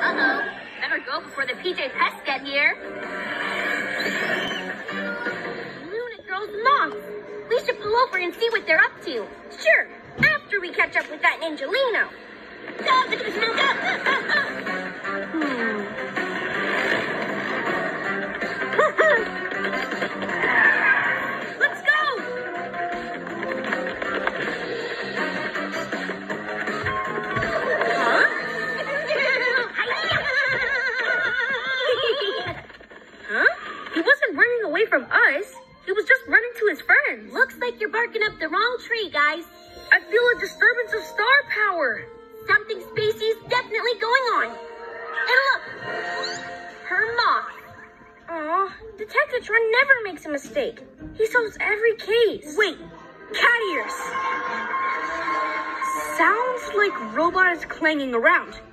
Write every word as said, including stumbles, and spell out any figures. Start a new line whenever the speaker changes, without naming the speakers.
Uh-oh. Better go before the P J pests get here. Luna Girls moths. We should pull over and see what they're up to. Sure, after we catch up with that Ninjalino. Hmm. Let's go! Huh? Huh? He wasn't running away from us. He was just running to his friends. Looks like you're barking up the wrong tree, guys. I feel a disturbance of star power. Something spacey is definitely going on. And look, her moth. Aw, Detective Tron never makes a mistake. He solves every case. Wait, cat ears. Sounds like robot is clanging around.